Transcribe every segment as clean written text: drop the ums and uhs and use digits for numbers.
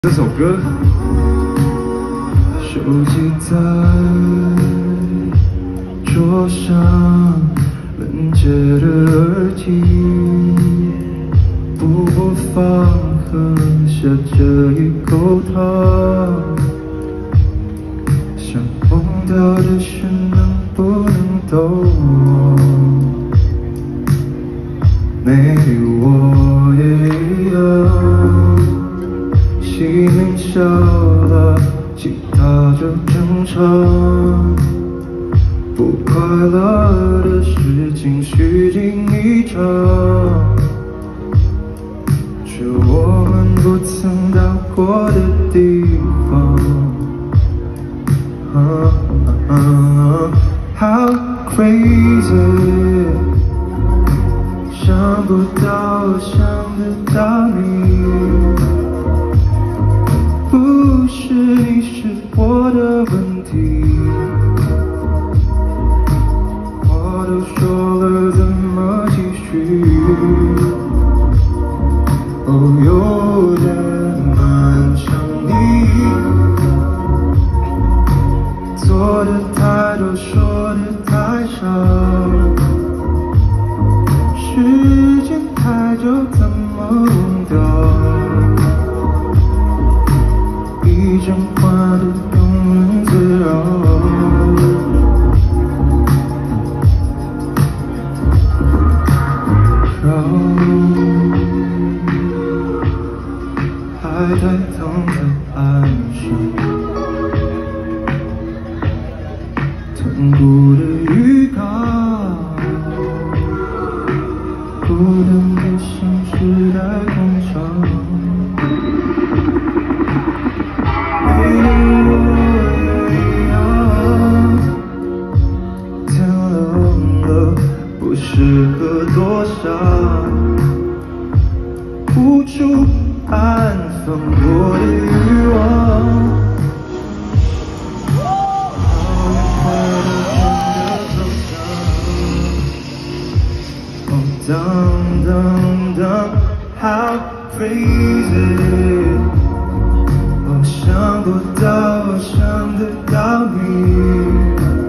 这首歌，手机在桌上，冷结的耳机不播放，喝下这一口汤，想忘掉的事能不能都忘？Maybe 我也一样。 熄灭小了，吉他就正常。不快乐的事情虚惊一场，去我们不曾到过的地方。How crazy， 想不到我想得到你。 不是你是我的问题，话都说了怎么继续？哦，有点难想你，做的太多，说的太少，时间太久，怎么忘掉？ 一张画的庸人自扰，还在躺在岸上，痛苦的预告，孤单的心是在广场。 不适合多少，无处安放我的欲望。好快的真的走向，哦，当 ，How crazy， 我想不到，我想得到你。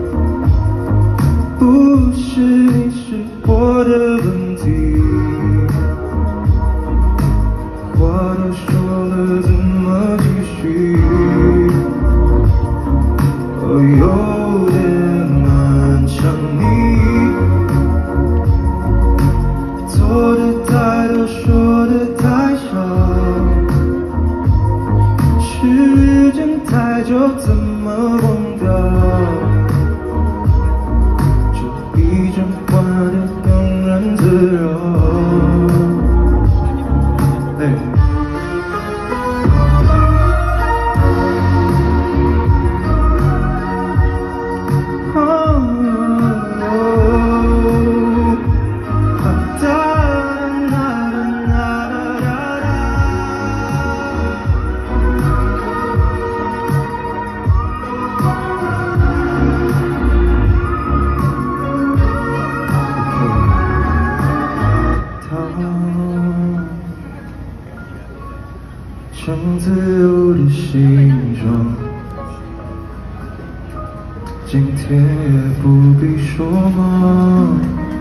不是你是我的问题，话都说了怎么继续？哦，有点难想你，做的太多，说的太少，时间太久，怎么忘掉？ 一张画的庸人自扰。像自由的形状，今天也不必说吗？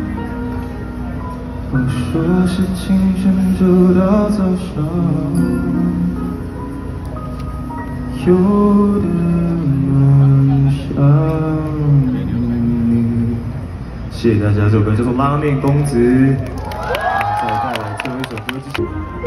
我说是清晨就到早上，有点难想你。谢谢大家，这首歌叫做《拉面公子》。再带来最后一首歌就是。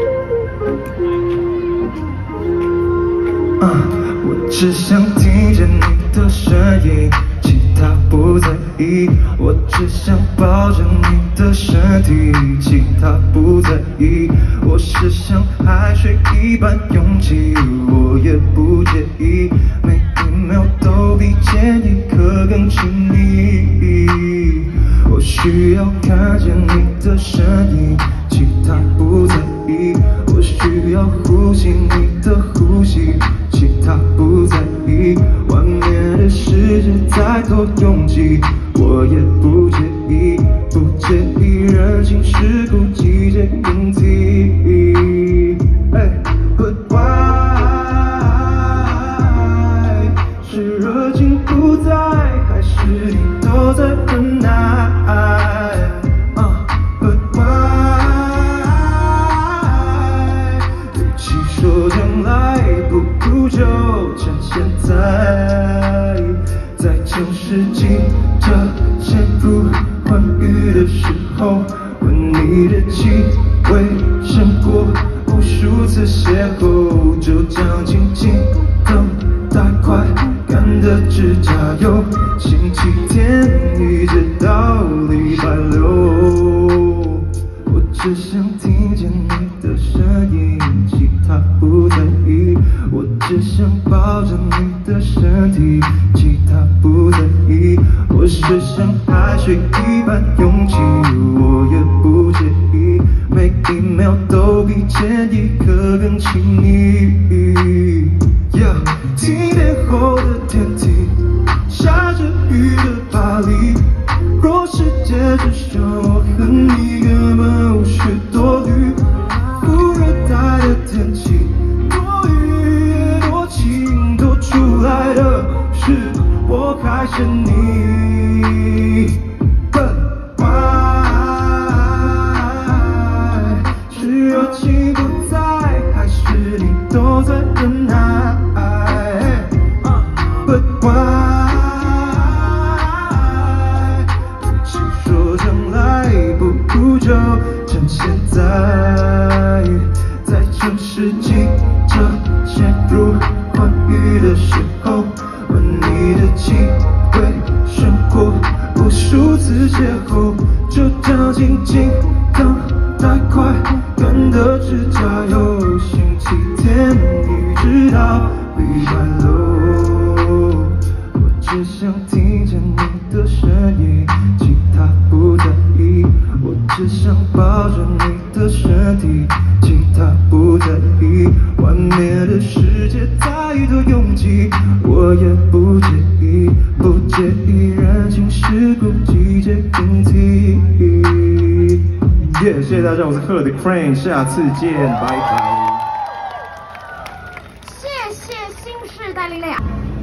我只想听见你的声音，其他不在意。我只想抱着你的身体，其他不在意。我是像海水一般拥挤，我也不介意。每一秒都比前一刻更亲密。我需要看见你的身影，其他不在意。我需要呼吸你的呼吸。 其他不在意，外面的世界再多拥挤，我也不介意，不介意人情世故，季节更替。Goodbye。 不在，还是你都在忍耐？But why？ 与其说将来，不如就趁现在，在旧世纪这陷入欢愉的时候，问你的气味胜过无数次邂逅，就这样静静等待快干的指甲油，星期天一直到礼拜六。我只想听见你的声音，其他不在意。我只想抱着你的身体，其他不在意。我是像海水一般拥挤，我也不介意，每一秒都比前一刻更亲密。7点后的天体，下着雨的巴黎。若世界只剩我和你，根本无需多虑。副热带的天气，多雨也多晴，多出来的是我还是你。But why？ 是热情不在，还是你都在忍耐？But why？ 不如就趁现在，在旧世纪这陷入欢愉的时候，闻你的气味胜过无数次邂逅，就这样静静等待快干的指甲油，星期天一直到礼拜六。我只想听见你的声音，其他不在意。我只想抱着你的身体，其他不在意。外面的世界太多拥挤，我也不介意，不介意人情世故，季节更替。谢谢大家，我是鹤的 Crane， 下次见，拜拜。 谢谢新时代力量。